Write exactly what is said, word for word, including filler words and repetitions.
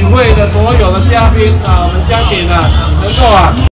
会的所有的嘉宾啊，我们香品啊，能够啊。